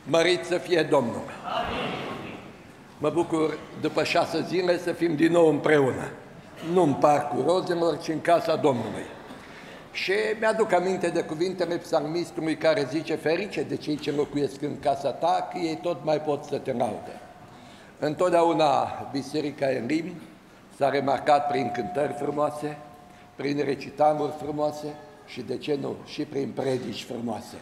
Mărit să fie Domnul! Mă bucur după 6 zile să fim din nou împreună, nu în Parcul Rozelor, ci în casa Domnului. Și mi-aduc aminte de cuvintele psalmistului care zice: ferice de cei ce locuiesc în casa ta, că ei tot mai pot să te laude. Întotdeauna Biserica Elim s-a remarcat prin cântări frumoase, prin recitaluri frumoase și, de ce nu, și prin predici frumoase.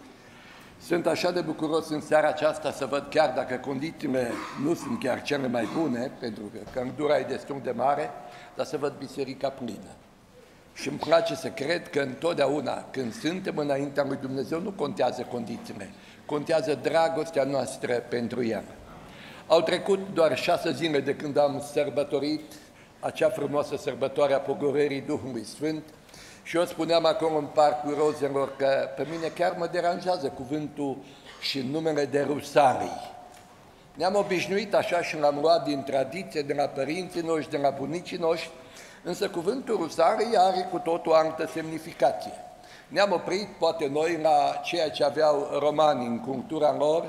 Sunt așa de bucuros în seara aceasta să văd, chiar dacă condițiile nu sunt chiar cele mai bune, pentru că căldura e destul de mare, dar să văd biserica plină. Și îmi place să cred că întotdeauna când suntem înaintea lui Dumnezeu nu contează condițiile, contează dragostea noastră pentru El. Au trecut doar 6 zile de când am sărbătorit acea frumoasă sărbătoare a pogorârii Duhului Sfânt și eu spuneam acolo în Parcul Rozelor că pe mine chiar mă deranjează cuvântul și numele de rusarii. Ne-am obișnuit așa și l-am luat din tradiție, de la părinții noștri, de la bunicii noștri, însă cuvântul rusarii are cu totul altă semnificație. Ne-am oprit, poate noi, la ceea ce aveau romanii în cultura lor,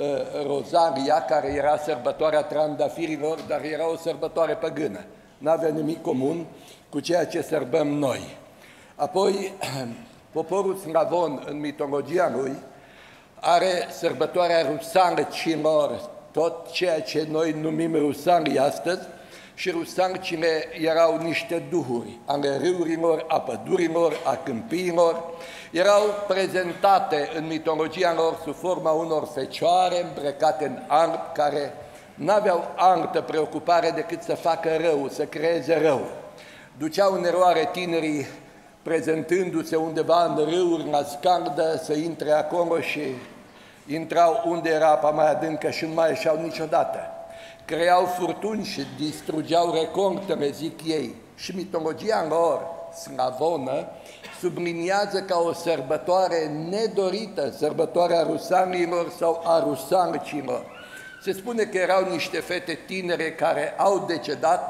Rozaria, care era sărbătoarea trandafirilor, dar era o sărbătoare păgână. N-avea nimic comun cu ceea ce sărbăm noi. Apoi, poporul slavon, în mitologia lui, are sărbătoarea rusalcilor, tot ceea ce noi numim rusalii astăzi, și rusalcile erau niște duhuri ale râurilor, a pădurilor, a câmpiilor, erau prezentate în mitologia lor sub forma unor fecioare îmbrăcate în alb, care n-aveau altă preocupare decât să facă rău, să creeze rău. Duceau în eroare tinerii prezentându-se undeva în râuri, la scardă, să intre acolo și intrau unde era apa mai adâncă și nu mai ieșeau niciodată. Creau furtuni și distrugeau recoltele, zic ei. Și mitologia lor slavonă subliniază ca o sărbătoare nedorită, sărbătoarea rusalilor sau a rusalcilor. Se spune că erau niște fete tinere care au decedat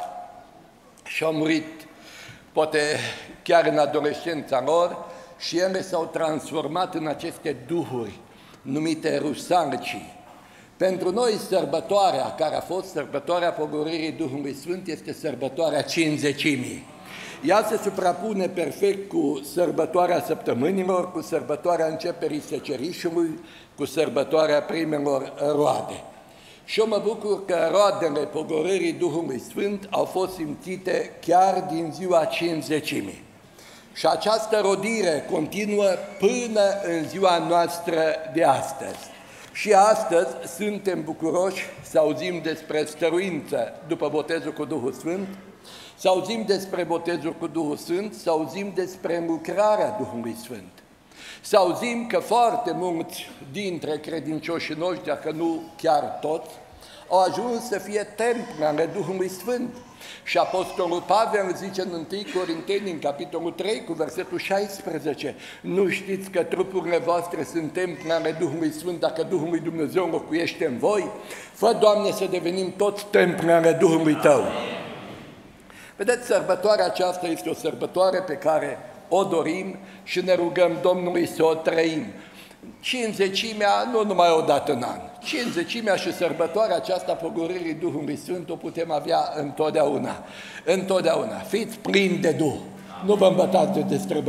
și au murit, poate chiar în adolescența lor, și ele s-au transformat în aceste duhuri numite rusalcii. Pentru noi sărbătoarea care a fost sărbătoarea pogorârii Duhului Sfânt este sărbătoarea Cincizecimii. Ea se suprapune perfect cu sărbătoarea săptămânilor, cu sărbătoarea începerii secerișului, cu sărbătoarea primelor roade. Și eu mă bucur că roadele pogorârii Duhului Sfânt au fost simțite chiar din ziua Cincizecimii. Și această rodire continuă până în ziua noastră de astăzi. Și astăzi suntem bucuroși să auzim despre stăruință după botezul cu Duhul Sfânt, să auzim despre botezul cu Duhul Sfânt, să auzim despre lucrarea Duhului Sfânt. Să auzim că foarte mulți dintre credincioșii noștri, dacă nu chiar toți, au ajuns să fie temple ale Duhului Sfânt. Și Apostolul Pavel zice în 1 Corinteni, în capitolul 3, cu versetul 16, nu știți că trupurile voastre sunt temple ale Duhului Sfânt dacă Duhul lui Dumnezeu locuiește în voi? Fă, Doamne, să devenim toți temple ale Duhului Tău. Vedeți, sărbătoarea aceasta este o sărbătoare pe care o dorim și ne rugăm Domnului să o trăim. Cincizecimea nu numai o dată în an. Cincizecimea și sărbătoarea aceasta pogorârii Duhului Sfânt o putem avea întotdeauna. Întotdeauna. Fiți plini de Duh. Nu vă îmbătați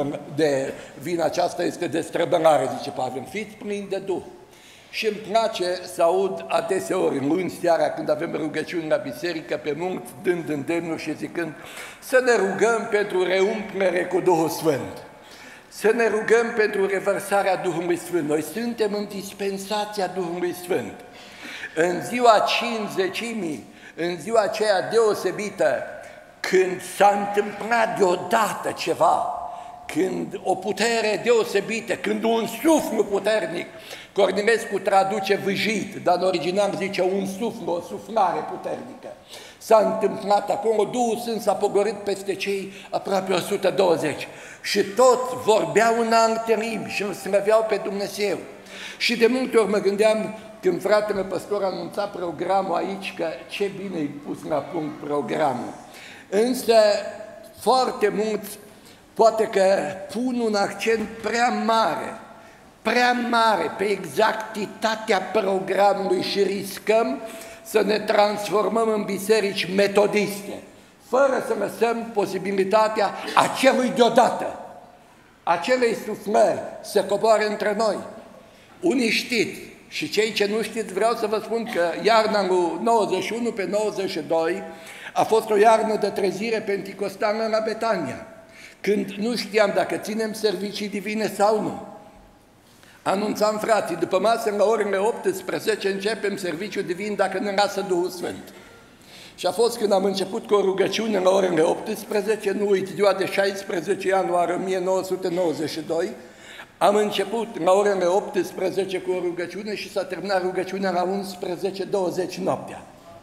de vina aceasta, este destrăbălare, zice Pavel. Fiți plini de Duh. Și îmi place să aud adeseori, luni seara, când avem rugăciuni la biserică, pe mulți dând îndemnuri și zicând să ne rugăm pentru reumplere cu Duhul Sfânt. Să ne rugăm pentru revărsarea Duhului Sfânt. Noi suntem în dispensația Duhului Sfânt. În ziua Cincizecimii, în ziua aceea deosebită, când s-a întâmplat deodată ceva, când o putere deosebită, când un suflu puternic, Cornilescu traduce vâjit, dar în original zice un suflu, o suflare puternică. S-a întâmplat acolo, Duhul Sfânt s-a pogorât peste cei aproape 120 și toți vorbeau în alte limbi și îl slăveau pe Dumnezeu. Și de multe ori mă gândeam, când fratele păstor anunța programul aici, că ce bine i pus la punct programul. Însă foarte mulți poate că pun un accent prea mare prea mare pe exactitatea programului și riscăm să ne transformăm în biserici metodiste, fără să lăsăm posibilitatea acelui deodată, acelei suflări să coboare între noi. Unii știți și cei ce nu știți, vreau să vă spun că iarna lui 91 pe 92 a fost o iarnă de trezire penticostală la Betania, când nu știam dacă ținem servicii divine sau nu. Anunțam frații, după masă la orele 18 începem serviciul divin dacă ne lasă Duhul Sfânt. Și a fost când am început cu o rugăciune la orele 18, nu uit, ziua de 16 ianuarie 1992, am început la orele 18 cu o rugăciune și s-a terminat rugăciunea la 11:20 noaptea.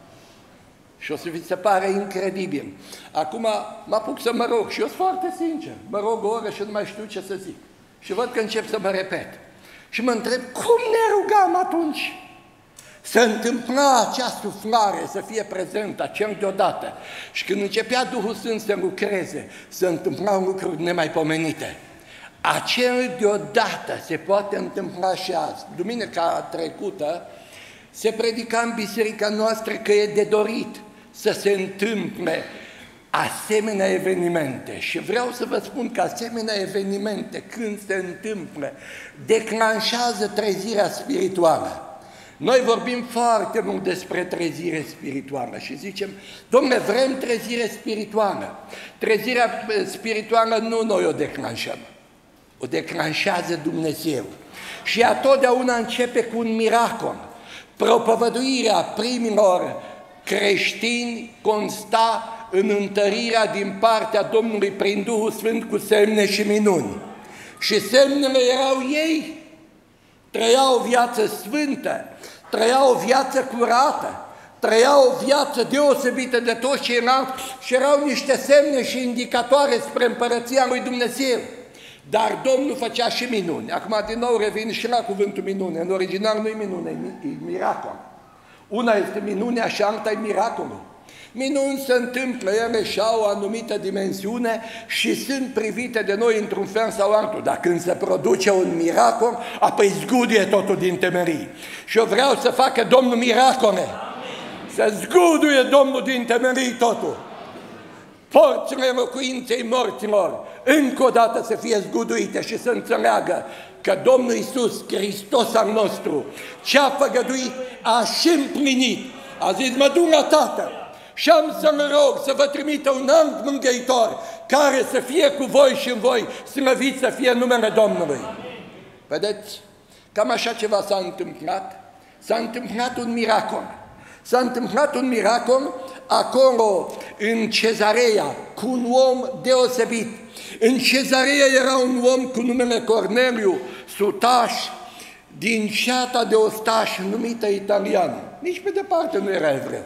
Și o să vi se pare incredibil. Acum mă apuc să mă rog și eu sunt foarte sincer. Mă rog o oră și nu mai știu ce să zic. Și văd că încep să mă repet. Și mă întreb, cum ne rugam atunci? Să întâmpla acea suflare, să fie prezentă, acel deodată. Și când începea Duhul Sfânt să lucreze, să întâmplau lucruri nemaipomenite. Acel deodată se poate întâmpla și azi. Duminica trecută se predica în biserica noastră că e de dorit să se întâmple asemenea evenimente. Și vreau să vă spun că asemenea evenimente, când se întâmplă, declanșează trezirea spirituală. Noi vorbim foarte mult despre trezire spirituală și zicem, dom'le, vrem trezire spirituală. Trezirea spirituală nu noi o declanșăm, o declanșează Dumnezeu. Și ea totdeauna începe cu un miracol. Propovăduirea primilor creștini consta în întărirea din partea Domnului prin Duhul Sfânt cu semne și minuni. Și semnele erau ei. Trăiau o viață sfântă, trăiau o viață curată, trăiau o viață deosebită de toți ceilalți și erau niște semne și indicatoare spre împărăția lui Dumnezeu. Dar Domnul făcea și minuni. Acum din nou revin și la cuvântul minune. În original nu e minune, e miracol. Una este minunea și alta e miracolul. Minuni se întâmplă, ele și-au o anumită dimensiune și sunt privite de noi într-un fel sau altul. Dar când se produce un miracol, apoi zguduie totul din temerii. Și eu vreau să facă Domnul miracole. Să zguduie Domnul din temerii totul. Porțile locuinței morților încă o dată să fie zguduite și să înțeleagă că Domnul Iisus, Hristos al nostru, ce-a făgăduit, a și împlinit. A zis, mă duc la Tatăl și am să-L rog să vă trimită un alt mângâitor care să fie cu voi și în voi, slăvit să fie numele Domnului. Vedeți? Cam așa ceva s-a întâmplat. S-a întâmplat un miracol. S-a întâmplat un miracol acolo, în Cezarea, cu un om deosebit. În Cezarea era un om cu numele Corneliu, sutaș, din ceata de ostași numită italiană. Nici pe departe nu era evreu.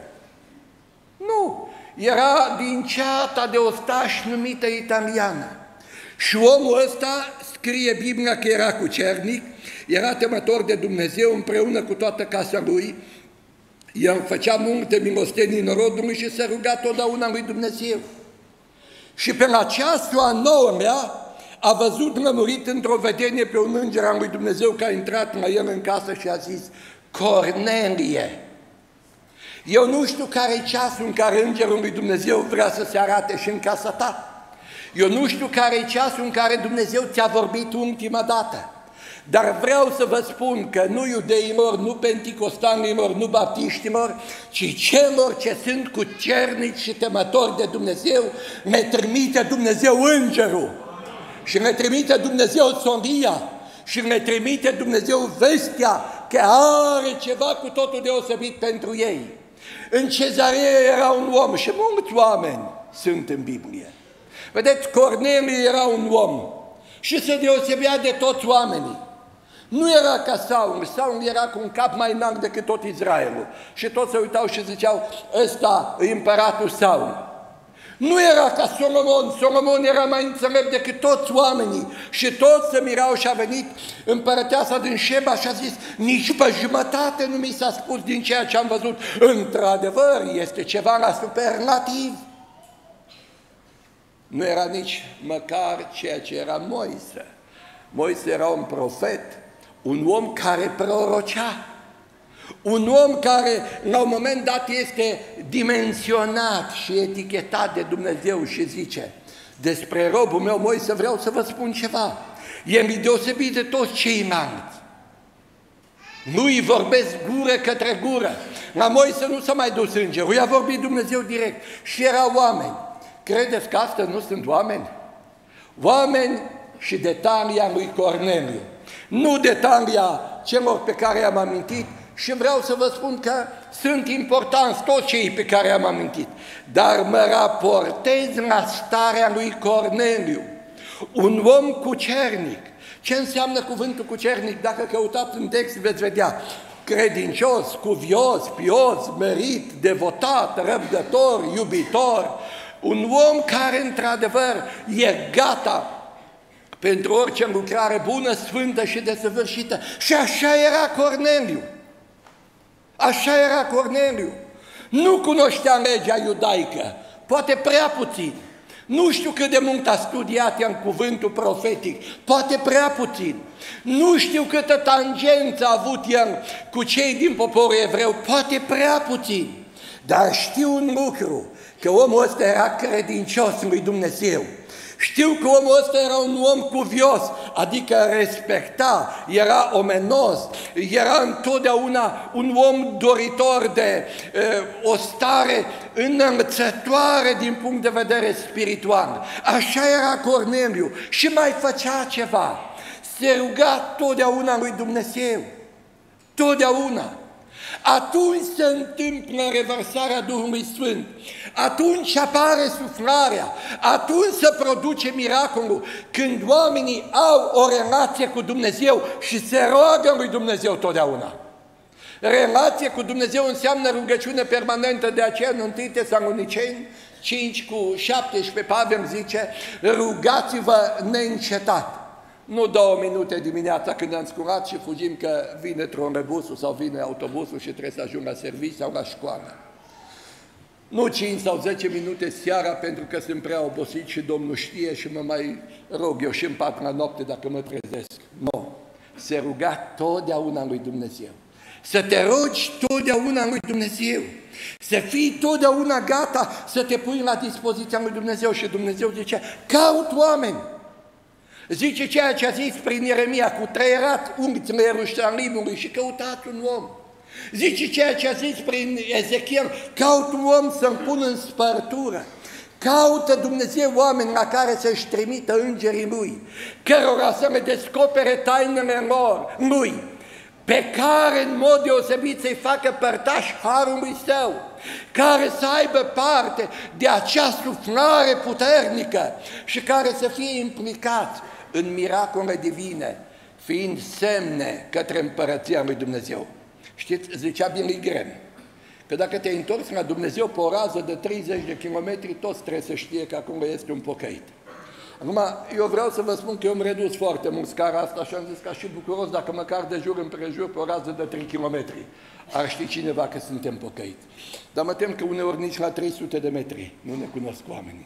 Nu, era din ceata de ostași numită italiană. Și omul ăsta, scrie Biblia că era cucernic, era temător de Dumnezeu împreună cu toată casa lui. El făcea multe milostenii în rodului și se ruga totdeauna lui Dumnezeu. Și pe la ceasul a 9-lea a văzut lămurit într-o vedenie pe un înger al lui Dumnezeu că a intrat la el în casă și a zis, Cornelie, eu nu știu care e ceasul în care îngerul lui Dumnezeu vrea să se arate și în casa ta. Eu nu știu care e ceasul în care Dumnezeu ți-a vorbit ultima dată. Dar vreau să vă spun că nu iudeilor, nu pentecostanilor, nu baptiștilor, ci celor ce sunt cucernici și temători de Dumnezeu, ne trimite Dumnezeu îngerul și ne trimite Dumnezeu solia și ne trimite Dumnezeu vestea că are ceva cu totul deosebit pentru ei. În Cezarea era un om și mulți oameni sunt în Biblie. Vedeți, Corneliu era un om și se deosebea de toți oamenii. Nu era ca Saul, Saul era cu un cap mai înalt decât tot Israelul. Și toți se uitau și ziceau, ăsta e împăratul Saul. Nu era ca Solomon, Solomon era mai înțelept decât toți oamenii. Și toți se mirau și a venit împărăteasa din Șeba și a zis, nici pe jumătate nu mi s-a spus din ceea ce am văzut. Într-adevăr, este ceva la superlativ. Nu era nici măcar ceea ce era Moise. Moise era un profet, un om care prorocea, un om care la un moment dat este dimensionat și etichetat de Dumnezeu și zice: despre robul meu Moise vreau să vă spun ceva, e deosebit de toți ceilalți. Nu-i vorbesc gură către gură. La Moise nu s-a mai dus îngerul, i-a vorbit Dumnezeu direct și erau oameni. Credeți că astăzi nu sunt oameni? Oameni și de talia lui Corneliu, nu de talia celor pe care i-am amintit, și vreau să vă spun că sunt importanți toți cei pe care i-am amintit, dar mă raportez la starea lui Corneliu, un om cucernic. Ce înseamnă cuvântul cucernic? Dacă căutați în text veți vedea: credincios, cuvios, pios, merit, devotat, răbdător, iubitor, un om care într-adevăr e gata pentru orice lucrare bună, sfântă și desăvârșită. Și așa era Corneliu. Așa era Corneliu. Nu cunoștea legea iudaică, poate prea puțin. Nu știu cât de mult a studiat în cuvântul profetic, poate prea puțin. Nu știu câtă tangență a avut el cu cei din poporul evreu, poate prea puțin. Dar știu un lucru, că omul ăsta era credincios lui Dumnezeu. Știu că omul ăsta era un om cuvios, adică respecta, era omenos, era întotdeauna un om doritor de o stare înălțătoare din punct de vedere spiritual. Așa era Corneliu și mai făcea ceva. Se ruga totdeauna lui Dumnezeu, totdeauna. Atunci se întâmplă revărsarea Duhului Sfânt, atunci apare suflarea, atunci se produce miracolul, când oamenii au o relație cu Dumnezeu și se roagă lui Dumnezeu totdeauna. Relație cu Dumnezeu înseamnă rugăciune permanentă, de aceea în 1 Tesaloniceni 5:17 Pavel zice: rugați-vă neîncetat. Nu 2 minute dimineața când ne-am sculat și fugim că vine trolebusul sau vine autobusul și trebuie să ajung la serviciu sau la școală. Nu 5 sau 10 minute seara pentru că sunt prea obosit și Domnul știe și mă mai rog eu și în pat la noapte dacă mă trezesc. Nu. Se ruga totdeauna lui Dumnezeu. Să te rogi totdeauna lui Dumnezeu. Să fii totdeauna gata să te pui la dispoziția lui Dumnezeu. Și Dumnezeu zice: caut oameni. Zice ceea ce a zis prin Ieremia: cutreierat unghițile Ierusalimului și căutați un om. Zice ceea ce a zis prin Ezechiel: caut un om să-mi pun în spărtură. Caută Dumnezeu oameni la care să-și trimită îngerii Lui, cărora să le descopere tainele Lui, pe care în mod deosebit să-i facă părtași harului Său, care să aibă parte de acea suflare puternică și care să fie implicați în miracole divine, fiind semne către împărăția lui Dumnezeu. Știți, zicea Billy Graham, că dacă te-ai întors la Dumnezeu pe o rază de 30 de kilometri, toți trebuie să știe că acolo este un pocăit. Acum, eu vreau să vă spun că eu am redus foarte mult scara asta și am zis că și bucuros dacă măcar de jur împrejur pe o rază de 3 km ar ști cineva că suntem pocăiți. Dar mă tem că uneori nici la 300 de metri nu ne cunosc oamenii.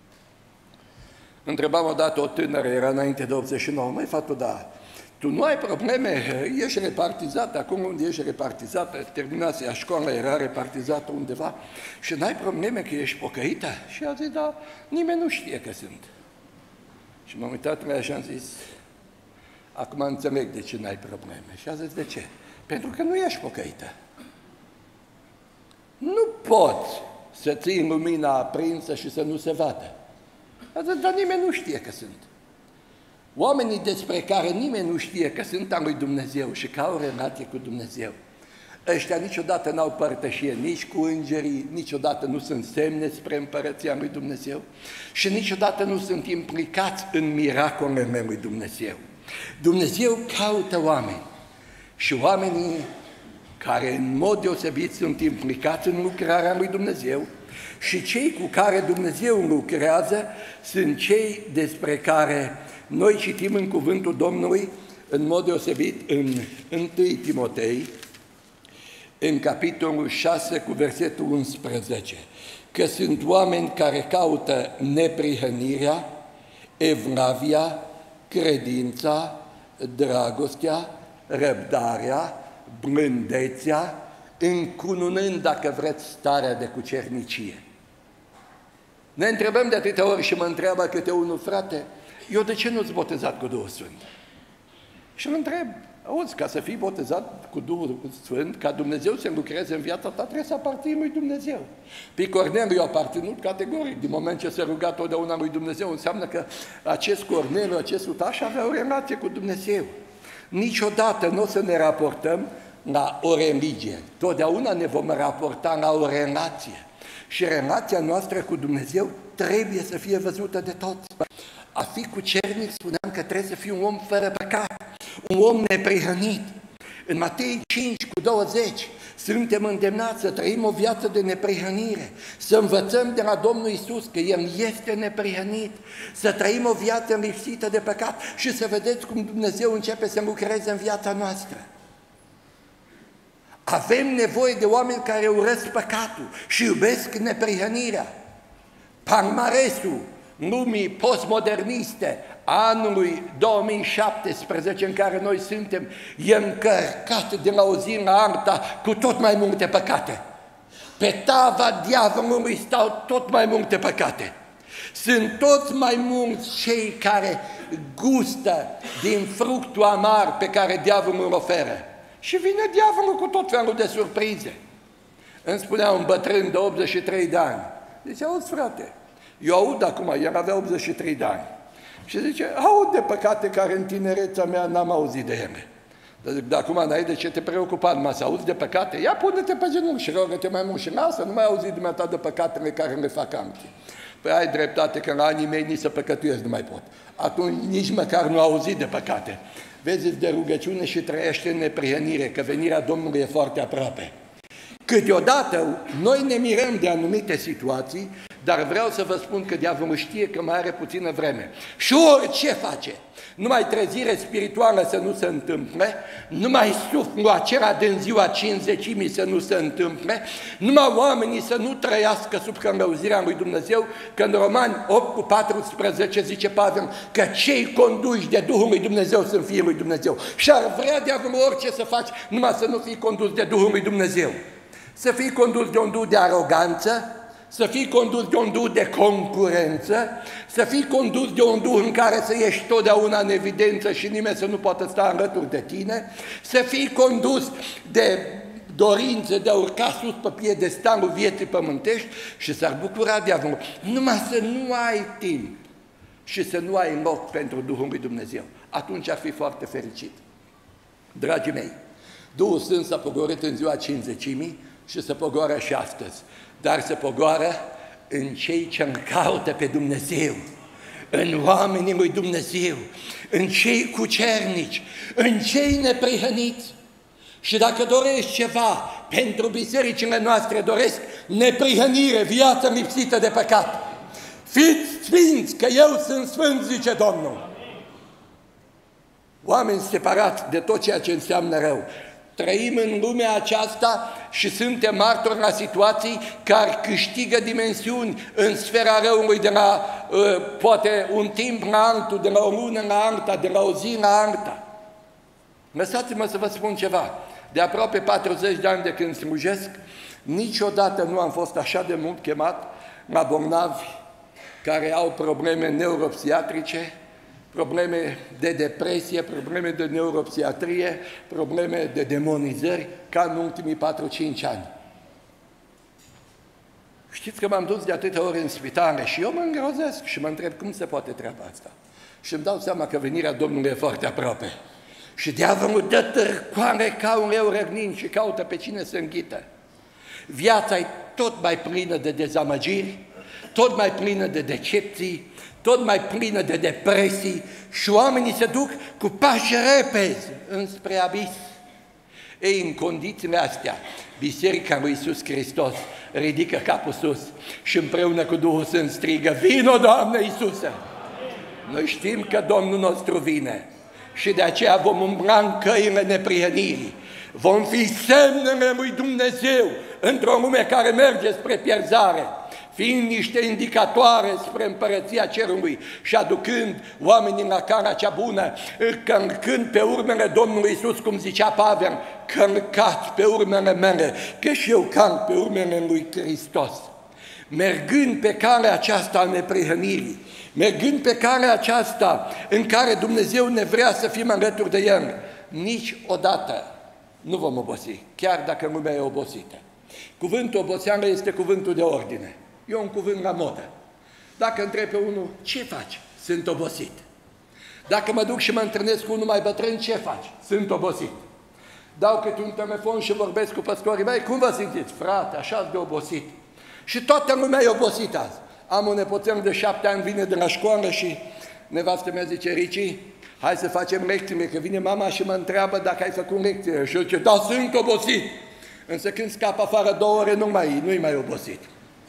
Întrebam odată o tânără, era înainte de 89, măi fată, da, tu nu ai probleme, ești repartizată, acum unde ești repartizată, terminase a școală, era repartizată undeva și n-ai probleme că ești pocăită? Și a zis: da, nimeni nu știe că sunt. Și m-am uitat la ea și am zis: acum înțeleg de ce n-ai probleme. Și a zis: de ce? Pentru că nu ești pocăită. Nu poți să ții lumina aprinsă și să nu se vadă. A zis: dar nimeni nu știe că sunt. Oamenii despre care nimeni nu știe că sunt al lui Dumnezeu și că au relație cu Dumnezeu, ăștia niciodată n-au părtășie nici cu îngerii, niciodată nu sunt semne spre împărăția lui Dumnezeu și niciodată nu sunt implicați în miracolele lui Dumnezeu. Dumnezeu caută oameni și oamenii care în mod deosebit sunt implicați în lucrarea lui Dumnezeu și cei cu care Dumnezeu lucrează sunt cei despre care noi citim în cuvântul Domnului în mod deosebit în 1 Timotei, în capitolul 6 cu versetul 11, că sunt oameni care caută neprihănirea, evlavia, credința, dragostea, răbdarea, blândețea, încununând, dacă vreți, starea de cucernicie. Ne întrebăm de atâtea ori și mă întreabă câte unul, frate, eu de ce nu-ți botezat cu Duhul Sfânt? Și mă întreb, auzi, ca să fii botezat cu Duhul Sfânt, ca Dumnezeu să lucreze în viața ta, trebuie să aparții lui Dumnezeu. Pe Corneliu a aparținut categoric, din moment ce se ruga totdeauna lui Dumnezeu, înseamnă că acest Corneliu, acest utaș avea o relație cu Dumnezeu. Niciodată nu o să ne raportăm la o religie, totdeauna ne vom raporta la o relație. Și relația noastră cu Dumnezeu trebuie să fie văzută de toți. A fi cucernic, spuneam că trebuie să fii un om fără păcat, un om neprihănit. În Matei 5:20 suntem îndemnați să trăim o viață de neprihănire, să învățăm de la Domnul Iisus că El este neprihănit, să trăim o viață lipsită de păcat și să vedeți cum Dumnezeu începe să lucreze în viața noastră. Avem nevoie de oameni care urăsc păcatul și iubesc neprihănirea. Palmaresul lumii postmoderniste anului 2017 în care noi suntem e încărcat de la o zi la alta cu tot mai multe păcate. Pe tava diavolului stau tot mai multe păcate. Sunt toți mai mulți cei care gustă din fructul amar pe care diavolul îl oferă. Și vine diavolul cu tot felul de surprize. Îmi spunea un bătrân de 83 de ani. Zice, auzi frate, eu aud acum, el avea 83 de ani. Și zice, aud de păcate care în tinerețea mea n-am auzit de ele. Dar zic, dar acum n-ai de ce te preocupa, numai să auzi de păcate? Ia pune-te pe genunchi și rogă-te mai mult și lasă, nu mai auzi dumneata de păcatele care le fac alții. Păi ai dreptate că la anii mei nici să păcătuiesc nu mai pot. Atunci nici măcar nu auzi de păcate. Vezi de rugăciune și trăiește în neprihănire, că venirea Domnului e foarte aproape. Câteodată noi ne mirăm de anumite situații, dar vreau să vă spun că diavolul știe că mai are puțină vreme. Și orice face, numai trezire spirituală să nu se întâmple, numai suflul acela din ziua 50-imii să nu se întâmple, numai oamenii să nu trăiască sub călăuzirea lui Dumnezeu, că în Romani 8:14 zice Pavel că cei conduși de Duhul lui Dumnezeu sunt fiii lui Dumnezeu. Și ar vrea diavolul orice să faci, numai să nu fii condus de Duhul lui Dumnezeu. Să fii condus de un duh de aroganță, să fii condus de un duh de concurență, să fii condus de un duh în care să ieși totdeauna în evidență și nimeni să nu poată sta alături de tine, să fii condus de dorințe de a urca sus pe piedestalul vieții pământești și s-ar bucura diavolul. Numai să nu ai timp și să nu ai loc pentru Duhul lui Dumnezeu. Atunci ar fi foarte fericit. Dragii mei, Duhul Sfânt s-a pogorât în ziua 50-imii și se pogoară și astăzi. Dar se pogoară în cei ce îl caută pe Dumnezeu, în oamenii lui Dumnezeu, în cei cucernici, în cei neprihăniți. Și dacă dorești ceva pentru bisericile noastre, doresc neprihănire, viață lipsită de păcat. Fiți sfinți, că eu sunt sfânt, zice Domnul. Oameni separați de tot ceea ce înseamnă rău. Trăim în lumea aceasta și suntem martori la situații care câștigă dimensiuni în sfera răului de la, poate, un timp la altul, de la o lună la alta, de la o zi la alta. Lăsați-mă să vă spun ceva. De aproape 40 de ani de când slujesc, niciodată nu am fost așa de mult chemat la bolnavi care au probleme neuropsiatrice, probleme de depresie, probleme de neuropsiatrie, probleme de demonizări, ca în ultimii 4-5 ani. Știți că m-am dus de atâtea ori în spitale și eu mă îngrozesc și mă întreb cum se poate treaba asta. Și îmi dau seama că venirea Domnului e foarte aproape. Și diavolul dă târcoare ca un leu răgnind și caută pe cine să înghită. Viața e tot mai plină de dezamăgiri, tot mai plină de decepții, tot mai plină de depresii și oamenii se duc cu pași repezi înspre abis. Ei, în condițiile astea, Biserica lui Iisus Hristos ridică capul sus și împreună cu Duhul Sfânt strigă, vino, Doamne Iisuse! Noi știm că Domnul nostru vine și de aceea vom umbla în căile neprihănirii. Vom fi semnele lui Dumnezeu într-o lume care merge spre pierzare. fiind niște indicatoare spre împărăția cerului și aducând oamenii la cara cea bună, călcând pe urmele Domnului Iisus, cum zicea Pavel, călcați pe urmele mele, că și eu calc pe urmele lui Hristos. Mergând pe calea aceasta a neprihănirii, mergând pe calea aceasta în care Dumnezeu ne vrea să fim alături de El, niciodată nu vom obosi, chiar dacă lumea e obosită. Cuvântul oboseală este cuvântul de ordine. E un cuvânt la modă. Dacă întreb pe unul, ce faci? Sunt obosit. Dacă mă duc și mă întâlnesc cu unul mai bătrân, ce faci? Sunt obosit. Dau câte un telefon și vorbesc cu păstorii mei, cum vă simțiți? Frate, așa de obosit. Și toată lumea e obosită azi. Am un nepoțel de 7 ani, vine de la școală și nevastă mea zice, Rici, hai să facem lecțiile, că vine mama și mă întreabă dacă ai făcut lecțiile. Și eu zice, da, sunt obosit. Însă când scap afară 2 ore, nu-i mai obosit.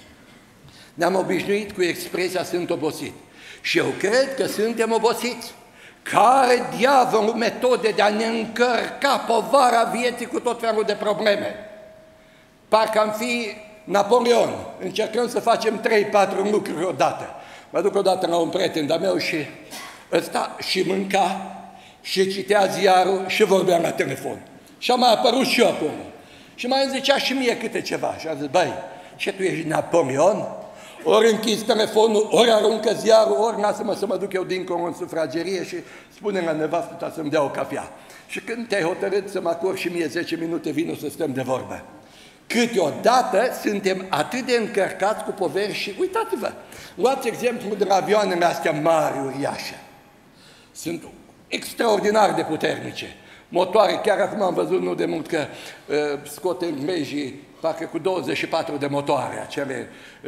Ne-am obișnuit cu expresia sunt obosit. Și eu cred că suntem obosiți. Care diavolul metode de a ne încărca povara vieții cu tot felul de probleme? Parcă am fi Napoleon, încercăm să facem 3-4 lucruri odată. Mă duc odată la un prieten de-a meu și ăsta și mânca, și citea ziarul, și vorbea la telefon. Și a mai apărut și eu acolo. Și mai îmi zicea și mie câte ceva. Și a zis, băi, ce tu ești Napoleon? Ori închis telefonul, ori aruncă ziarul, ori lasă-mă să mă duc eu dincolo în sufragerie și spune la nevastă ta să-mi dea o cafea. Și când te-ai hotărât să mă acord și mie 10 minute, vino să stăm de vorbă. Câteodată suntem atât de încărcați cu poveri și uitați-vă, luați exemplu de la avioanele astea mari, uriașe. Sunt extraordinar de puternice. Motoare, chiar acum am văzut nu de mult că scot englezii, parcă cu 24 de motoare, acele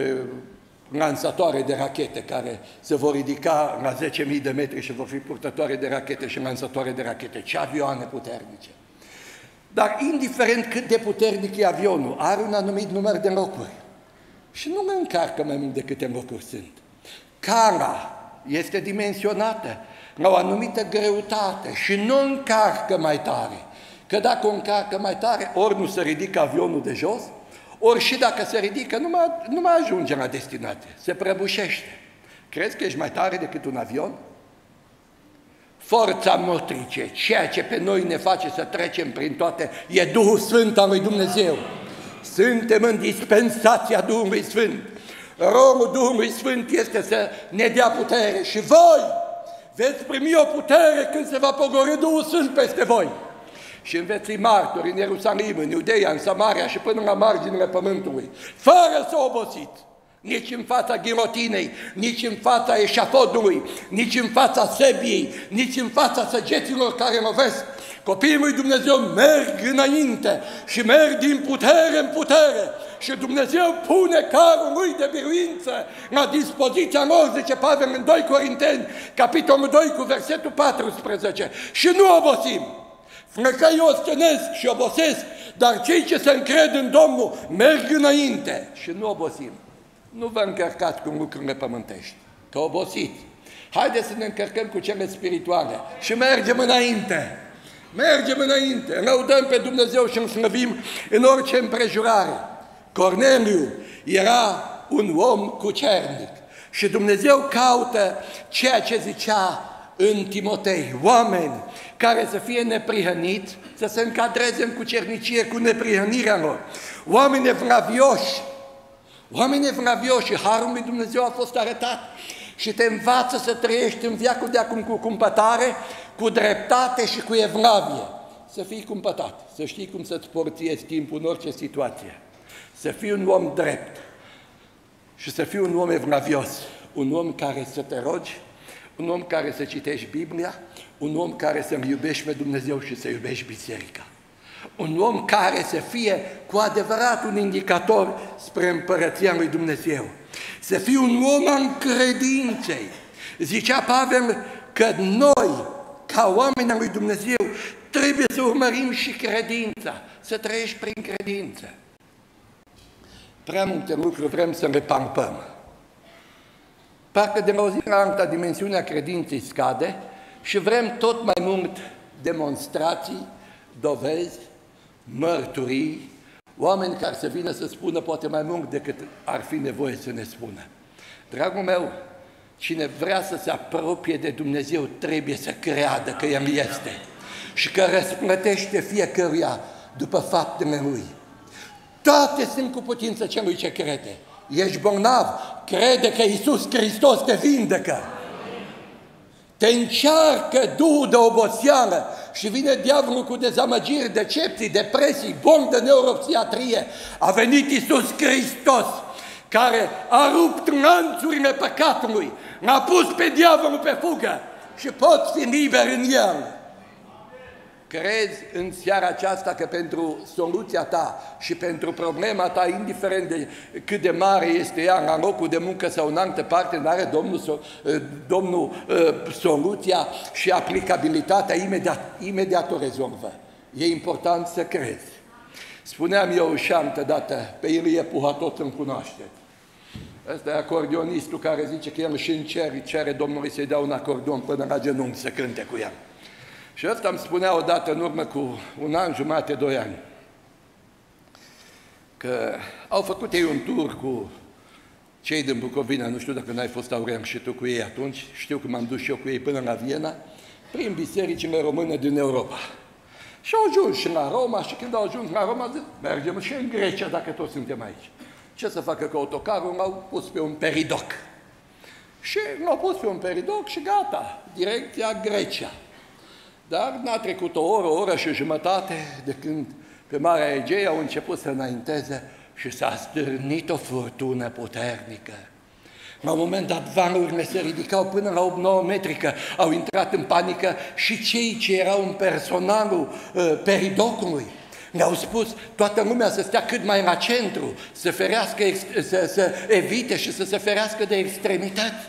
lansatoare de rachete care se vor ridica la 10.000 de metri și vor fi purtătoare de rachete și lansatoare de rachete. Ce avioane puternice! Dar indiferent cât de puternic e avionul, are un anumit număr de locuri. Și nu mă încarcă mai mult de câte locuri sunt. Cara este dimensionată la o anumită greutate și nu încarcă mai tare. Că dacă o încarcă mai tare, ori nu se ridică avionul de jos, ori și dacă se ridică, nu mai ajunge la destinație, se prăbușește. Crezi că ești mai tare decât un avion? Forța motrice, ceea ce pe noi ne face să trecem prin toate, e Duhul Sfânt al lui Dumnezeu. Suntem în dispensația Duhului Sfânt. Rolul Duhului Sfânt este să ne dea putere și voi veți primi o putere când se va pogorî Duhul Sfânt peste voi. Și veți fi martori în Ierusalim, în Iudeia, în Samaria și până la marginile pământului, fără să obosiți. Nici în fața ghilotinei, nici în fața eșafodului, nici în fața sebiei, nici în fața săgeților care lovesc. Copiii lui Dumnezeu merg înainte și merg din putere în putere. Și Dumnezeu pune carul lui de biruință la dispoziția lor, zice Pavel în 2 Corinteni, capitolul 2 cu versetul 14. Și nu obosim. Flăcăii ostenesc și obosesc, dar cei ce se încred în Domnul merg înainte și nu obosim. Nu vă încărcați cu lucrurile pământești, că obosiți. Haideți să ne încărcăm cu cele spirituale și mergem înainte. Mergem înainte, lăudăm pe Dumnezeu și îl slăvim în orice împrejurare. Corneliu era un om cucernic și Dumnezeu caută ceea ce zicea în Timotei, oameni care să fie neprihăniți, să se încadreze în cucernicie cu neprihănirea lor, oameni evlavioși, și harul lui Dumnezeu a fost arătat și te învață să trăiești în veacul de acum cu cumpătare, cu dreptate și cu evlavie. Să fii cumpătat, să știi cum să-ți porțiezi timpul în orice situație, să fii un om drept și să fii un om evlavios, un om care să te rogi, un om care să citești Biblia, un om care să-L iubești pe Dumnezeu și să iubești biserica. Un om care să fie cu adevărat un indicator spre împărăția lui Dumnezeu. Să fie un om al credinței. Zicea Pavel că noi, ca oameni al lui Dumnezeu, trebuie să urmărim și credința, să trăiești prin credință. Prea multe lucruri vrem să le palpăm. Parcă de la o zi la alta dimensiunea credinței scade și vrem tot mai mult demonstrații, dovezi, mărturii, Oameni care să vină să spună poate mai mult decât ar fi nevoie să ne spună. Dragul meu, cine vrea să se apropie de Dumnezeu trebuie să creadă că El este și că răsplătește fiecăruia după faptele Lui. Toate sunt cu putință celui ce crede. Ești bolnav, crede că Iisus Hristos te vindecă. Te încearcă Duhul de oboseală și vine diavolul cu dezamăgiri, decepții, depresii, boli de neuropsiatrie. A venit Iisus Hristos, care a rupt lanțurile păcatului, l-a pus pe diavolul pe fugă și poți fi liber în El. Crezi în seara aceasta că pentru soluția ta și pentru problema ta, indiferent de cât de mare este ea, la locul de muncă sau în altă parte, n-are Domnul soluția și aplicabilitatea, imediat o rezolvă. E important să crezi. Spuneam eu și altădată, pe Ilie Puha toți îmi cunoașteți. Ăsta e acordionistul care zice că el și în cer cere Domnului să-i dea un acordeon până la genunchi să cânte cu el. Și ăsta îmi spunea odată, în urmă cu 1 an jumate, 2 ani, că au făcut ei un tur cu cei din Bucovina, nu știu dacă n-ai fost, Aurean, și tu cu ei atunci, știu că m-am dus și eu cu ei până la Viena, prin bisericile române din Europa. Și au ajuns și la Roma și când au ajuns la Roma, zic, mergem și în Grecia dacă toți suntem aici. Ce să facă cu autocarul? L-au pus pe un peridoc. Și l-au pus pe un peridoc și gata, direcția Grecia. Dar n-a trecut o oră și jumătate de când pe Marea Egee au început să înainteze și s-a stârnit o furtună puternică. La un moment dat valurile se ridicau până la 8-9 metri, că au intrat în panică și cei ce erau în personalul peridocului. Ne-au spus toată lumea să stea cât mai la centru, să ferească, să evite și să se ferească de extremități.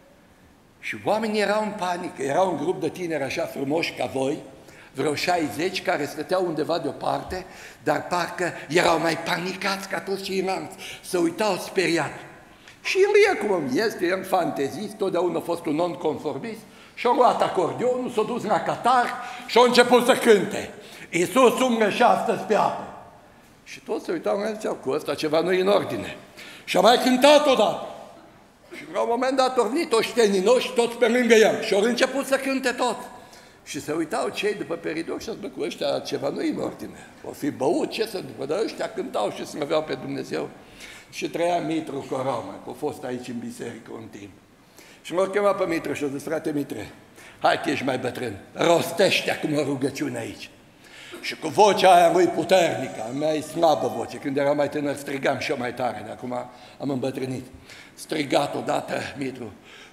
Și oamenii erau în panică, erau un grup de tineri așa frumoși ca voi, vreo 60 care stăteau undeva deoparte, dar parcă erau mai panicați ca toți ceilalți, se uitau speriat. Și Ilie, cum este, el fantezist, totdeauna a fost un non-conformist, și-a luat acordionul, s-a dus la catar și a început să cânte. Iisus umblă și astăzi pe apă. Și toți se uitau și ziceau, cu ăsta ceva nu e în ordine. Și a mai cântat odată. Și la un moment dat au venit oștenii noștri, toți pe lângă el, și au început să cânte tot. Și se uitau cei după peridoc și ziceau, cu ăștia ceva nu e în ordine. O fi băut, ce să după, dar ăștia cântau și slăveau pe Dumnezeu. Și trăia Mitru Coroma, că a fost aici în biserică un timp. Și m-a chemat pe Mitru și a zis, frate Mitre, hai că ești mai bătrân, rostește acum o rugăciune aici. Și cu vocea aia lui puternică, a mea e slabă voce, când eram mai tânăr strigam și eu mai tare, dar acum am îmbătrânit. Strigat odată Mitru,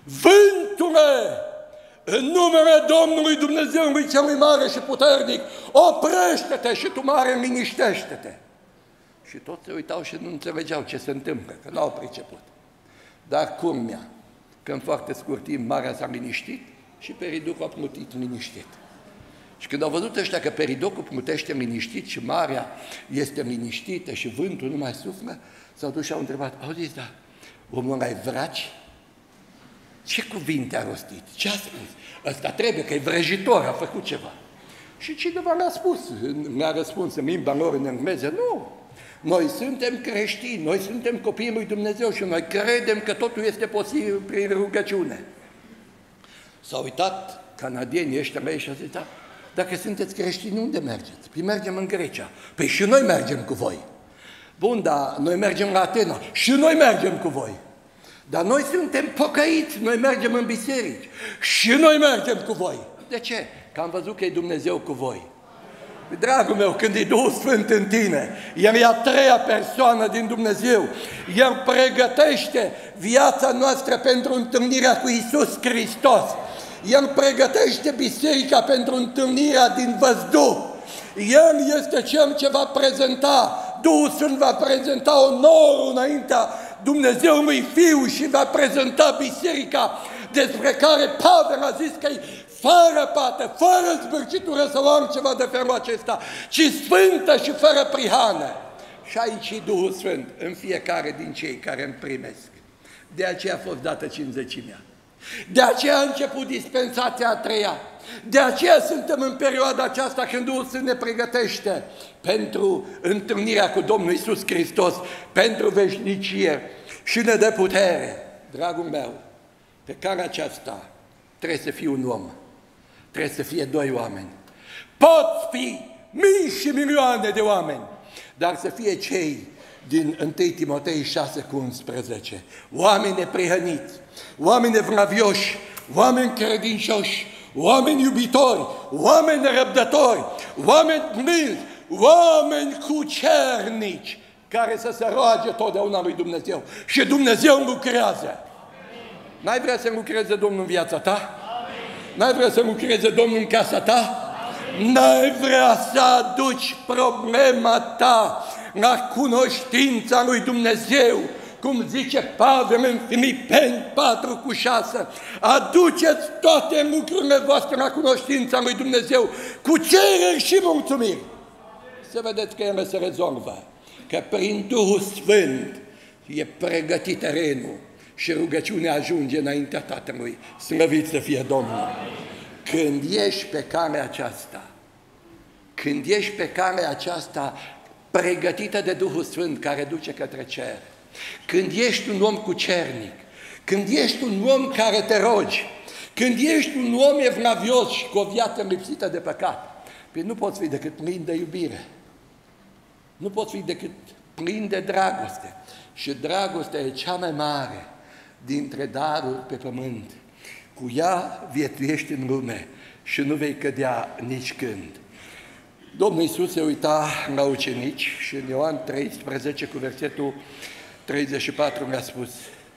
vântule, în numele Domnului Dumnezeului celui mare și puternic, oprește-te și tu mare, liniștește-te. Și toți se uitau și nu înțelegeau ce se întâmplă, că n-au priceput. Dar culmea, că în foarte scurt timp marea s-a liniștit și peridocul a plutit liniștit. Și când au văzut ăștia că peridocul plutește liniștit și marea este liniștită și vântul nu mai suflă, s-au dus și au întrebat, auziți, da, omul ăla-i vraci? Ce cuvinte a rostit? Ce a spus? Ăsta trebuie, că e vrăjitor, a făcut ceva. Și cineva le-a spus, mi-a răspuns în limba lor în engleză, nu. Noi suntem creștini, noi suntem copiii lui Dumnezeu și noi credem că totul este posibil prin rugăciune. S-au uitat canadienii ăștia mei și au zis, da, dacă sunteți creștini, unde mergeți? Păi mergem în Grecia. Păi și noi mergem cu voi. Bun, dar noi mergem la Atena și noi mergem cu voi. Dar noi suntem pocăiți, noi mergem în biserici și noi mergem cu voi. De ce? Că am văzut că e Dumnezeu cu voi. Dragul meu, când e Duhul Sfânt în tine, El e a treia persoană din Dumnezeu, El pregătește viața noastră pentru întâlnirea cu Iisus Hristos, El pregătește biserica pentru întâlnirea din văzduh, El este Cel ce va prezenta, Duhul Sfânt va prezenta onorul înaintea Dumnezeului Fiu și va prezenta biserica despre care Pavel a zis că e fără pată, fără zbârcitură sau altceva de felul acesta, ci sfântă și fără prihană. Și aici e Duhul Sfânt în fiecare din cei care îmi primesc. De aceea a fost dată 50-imea. De aceea a început dispensația a treia. De aceea suntem în perioada aceasta când Duhul Sfânt ne pregătește pentru întâlnirea cu Domnul Iisus Hristos, pentru veșnicie și ne dă putere. Dragul meu, pe calea aceasta trebuie să fii un om, trebuie să fie doi oameni. Pot fi mii și milioane de oameni, dar să fie cei din 1 Timotei 6,11. Oameni neprihăniți, oameni evlavioși, oameni credincioși, oameni iubitori, oameni nerăbdători, oameni plânzi, oameni cucernici, care să se roage totdeauna lui Dumnezeu. Și Dumnezeu lucrează. N-ai vrea să lucreze Domnul în viața ta? N-ai vrea să lucreze Domnul în casa ta? N-ai vrea să aduci problema ta la cunoștința lui Dumnezeu, cum zice Pavel în Filipeni 4,6, aduceți toate lucrurile voastre la cunoștința lui Dumnezeu, cu cereri și mulțumiri. Să vedeți că ele se rezolvă, că prin Duhul Sfânt e pregătit terenul și rugăciunea ajunge înaintea Tatălui. Slăvit să fie Domnul! Când ești pe calea aceasta, când ești pe calea aceasta pregătită de Duhul Sfânt care duce către cer, când ești un om cucernic, când ești un om care te rogi, când ești un om evlavios și cu o viață lipsită de păcat, nu poți fi decât plin de iubire, nu poți fi decât plin de dragoste. Și dragostea e cea mai mare dintre daruri pe pământ. Cu ea viețuiești în lume și nu vei cădea nici când. Domnul Iisus se uita la ucenici și în Ioan 13 cu versetul 34 mi-a spus: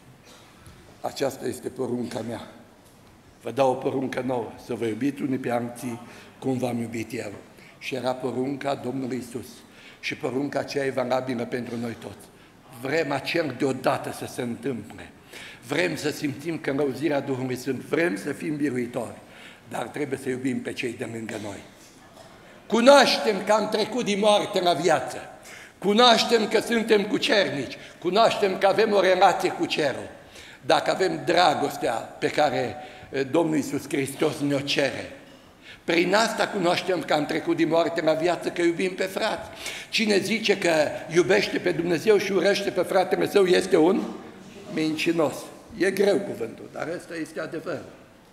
aceasta este porunca mea. Vă dau o poruncă nouă, să vă iubiți unii pe alții cum v-am iubit eu. Și era porunca Domnului Iisus. Și porunca aceea e valabilă pentru noi toți. Vrem acel deodată să se întâmple. Vrem să simțim călăuzirea Duhului Sfânt. Vrem să fim biruitori. Dar trebuie să iubim pe cei de lângă noi. Cunoaștem că am trecut din moarte la viață. Cunoaștem că suntem cucernici. Cunoaștem că avem o relație cu cerul. Dacă avem dragostea pe care Domnul Iisus Hristos ne-o cere. Prin asta cunoaștem că am trecut din moarte la viață, că iubim pe frați. Cine zice că iubește pe Dumnezeu și urăște pe fratele său este un mincinos. E greu cuvântul, dar ăsta este adevărul.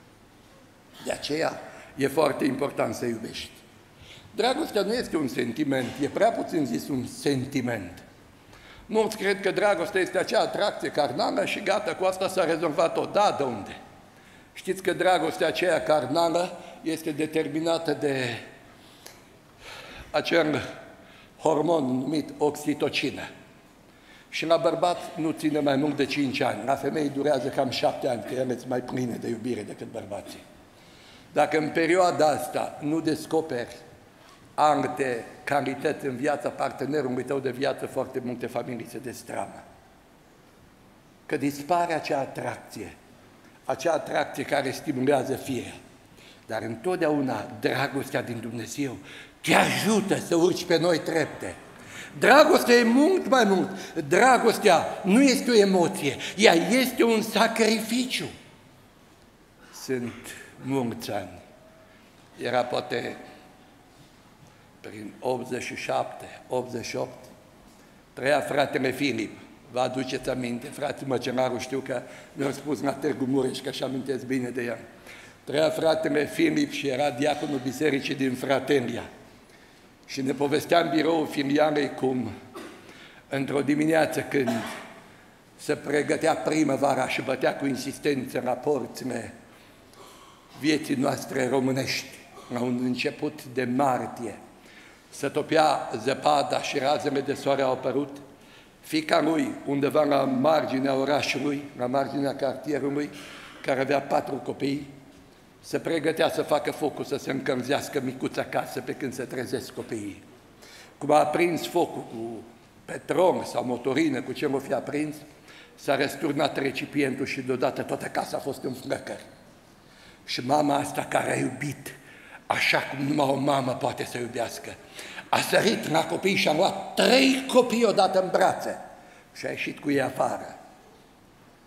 De aceea e foarte important să iubești. Dragostea nu este un sentiment, e prea puțin zis un sentiment. Mulți cred că dragostea este acea atracție carnală și gata, cu asta s-a rezolvat-o. Da, de unde? Știți că dragostea aceea carnală este determinată de acel hormon numit oxitocină. Și la bărbat nu ține mai mult de 5 ani, la femei durează cam 7 ani, că ele sunt mai pline de iubire decât bărbații. Dacă în perioada asta nu descoperi alte calități în viața partenerului tău de viață, foarte multe familii se destramă. Că dispare acea atracție care stimulează firea. Dar întotdeauna dragostea din Dumnezeu te ajută să urci pe noi trepte. Dragostea e mult mai mult. Dragostea nu este o emoție, ea este un sacrificiu. Sunt mulți ani. Era poate prin 87, 88, trăia fratele Filip. Vă aduceți aminte? Frații Măcelaru știu că mi-au spus la Târgu Mureș, că și amintesc bine de el. Trăia fratele Filip și era diaconul bisericii din Fratelia. Și ne povestea în biroul filialei cum, într-o dimineață când se pregătea primăvara și bătea cu insistență la porțile vieții noastre românești, la un început de martie, se topea zăpada și razele de soare au apărut, fiica lui, undeva la marginea orașului, la marginea cartierului, care avea 4 copii, se pregătea să facă focul, să se încălzească micuța casă pe când se trezesc copiii. Cum a aprins focul cu petrol sau motorină, cu ce l-o fi aprins, s-a răsturnat recipientul și deodată toată casa a fost în flăcări. Și mama asta care a iubit, așa cum numai o mamă poate să iubească, a sărit la copii și a luat 3 copii odată în brațe și a ieșit cu ei afară.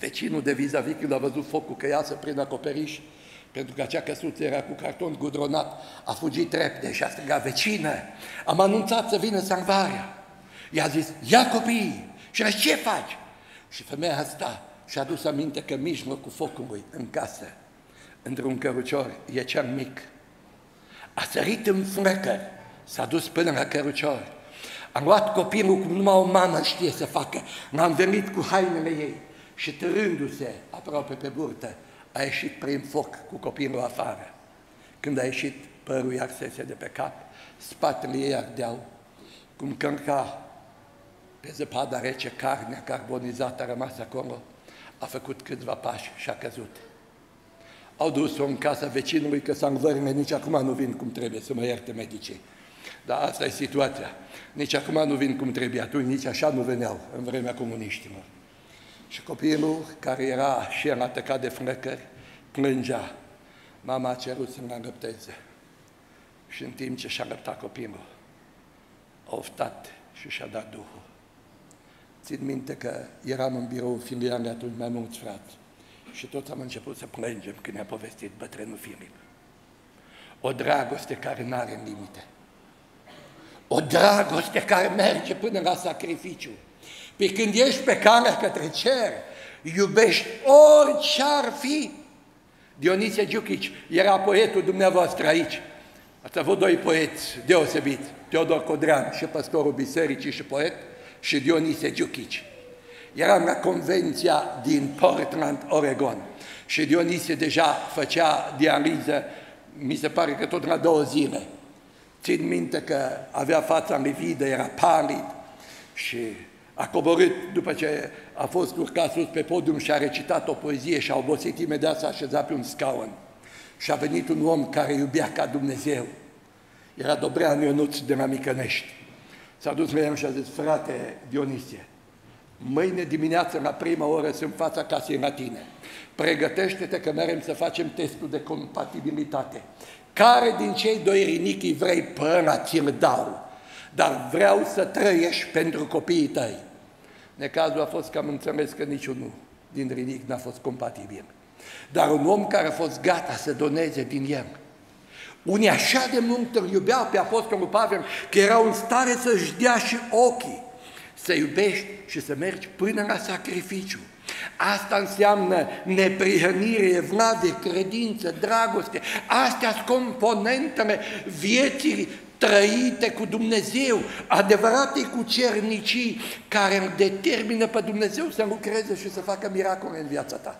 Vecinul de vis-a-vis, când a văzut focul că iasă prin acoperiș, pentru că acea căsuță era cu carton gudronat, a fugit repede și a strigat: vecină, am anunțat să vină salvarea. I-a zis: ia copiii! Și a zis: ce faci? Și femeia asta și-a adus aminte că în mijlocul focului, în casă, într-un cărucior, e cel mic. A sărit în flăcări, s-a dus până la cărucior. Am luat copilul cum numai o mamă știe să facă. L-am venit cu hainele ei și târându-se aproape pe burtă, a ieșit prin foc cu copilul afară. Când a ieșit, părul i-arsese de pe cap, spatele ei ardeau, cum cânca pe zăpada rece, carnea carbonizată a rămas acolo, a făcut câțiva pași și a căzut. Au dus-o în casa vecinului că s-a învărme, nici acum nu vin cum trebuie, să mă ierte medicii. Dar asta e situația. Nici acum nu vin cum trebuie, atunci nici așa nu veneau în vremea comuniștilor. Și copilul, care era și el atacat de flăcări, plângea. Mama a cerut să-mi înlăpteze. Și în timp ce și-a lăptat copilul, a oftat și și-a dat Duhul. Țin minte că eram în birou filiale atunci mai mulți frați și toți am început să plângem când ne-a povestit bătrânul Filip. O dragoste care n-are limite. O dragoste care merge până la sacrificiu. Pe când ești pe calea către cer, iubești orice ar fi. Dionisie Giuchici era poetul dumneavoastră aici. Ați avut doi poeți deosebiți, Teodor Codrean și păstorul bisericii și poet, și Dionisie Giuchici. Eram la convenția din Portland, Oregon, și Dionisie deja făcea dializă, mi se pare că tot la 2 zile. Țin minte că avea fața lividă, era palid și a coborât după ce a fost urcat sus pe podium și a recitat o poezie și a obosit imediat, s-a așezat pe un scaun. Și a venit un om care iubea ca Dumnezeu. Era Dobreanu Ionuț de la Micănești. S-a dus la el și a zis: frate Dionisie, mâine dimineață la prima oră sunt în fața casei la tine. Pregătește-te că merem să facem testul de compatibilitate. Care din cei 2 rinichi vrei pe ăla ți-l dau, dar vreau să trăiești pentru copiii tăi. Necazul a fost că am înțeles că niciunul din rinichi n-a fost compatibil. Dar un om care a fost gata să doneze din el. Unii așa de mult îl iubeau pe Apostolul Pavel că erau în stare să-și dea și ochii, să iubești și să mergi până la sacrificiu. Asta înseamnă neprihănire, evlavie, credință, dragoste. Astea sunt componentele vieții trăite cu Dumnezeu, adevărate cucernicii care îl determină pe Dumnezeu să lucreze și să facă miracole în viața ta.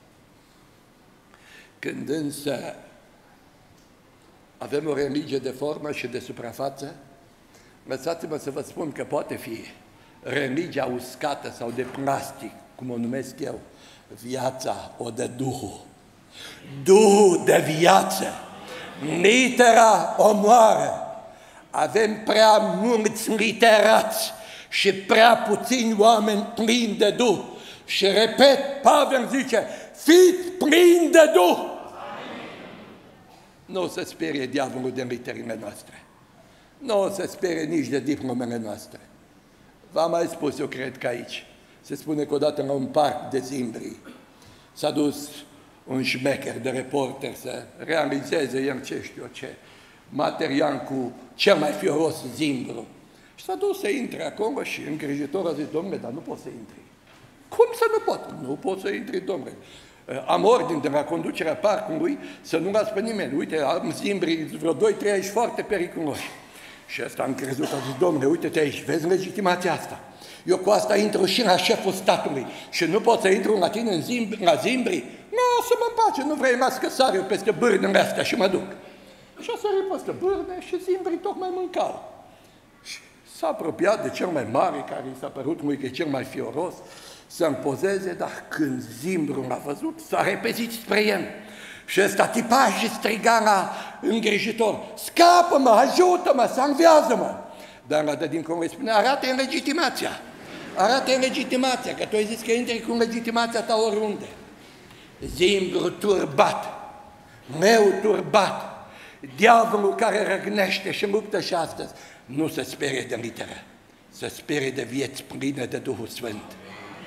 Când însă avem o religie de formă și de suprafață, lăsați-mă să vă spun că poate fi religia uscată sau de plastic, cum o numesc eu. Viața o dă Duhul. Duhul de viață. Litera omoară. Avem prea mulți literați și prea puțini oameni plini de Duh. Și repet, Pavel zice: fiți plini de Duh. Nu o să sperie diavolul de literele noastre. Nu o să sperie nici de diplomele noastre. V-am mai spus, eu cred că aici. Se spune că odată la un parc de Zimbri s-a dus un șmecher de reporter să realizeze el ce știu ce material cu cel mai fioros zimbru. Și s-a dus să intre acolo și îngrijitorul a zis: domnule, dar nu poți să intri. Cum să nu pot? Nu poți să intri, domnule. Am ordin de la conducerea parcului să nu las pe nimeni. Uite, am zimbri, vreo 2-3 aici foarte periculoși. Și ăsta am crezut, a zis: domnule, uite-te aici, vezi legitimația asta. Eu cu asta intru și la șeful statului și nu pot să intru la tine în la zimbri? Nu, să mă pace, nu vrei, las că sar eu peste bârnele astea și mă duc. Și a sărit peste bârne și zimbrii tocmai mâncau. Și s-a apropiat de cel mai mare, care i s-a părut lui că e cel mai fioros, să-mi pozeze, dar când zimbrul l-a văzut, s-a repezit spre el. Și ăsta tipa și striga la îngrijitor: scapă-mă, ajută-mă, salvează-mă! Dar la de dincolo îi spune: arată-i legitimația. Arată-i legitimația, că tu ai zis că intri cu legitimația ta oriunde. Zimbru turbat, meu turbat, diavolul care răgnește și luptă și astăzi, nu se sperie de literă, se sperie de vieți pline de Duhul Sfânt.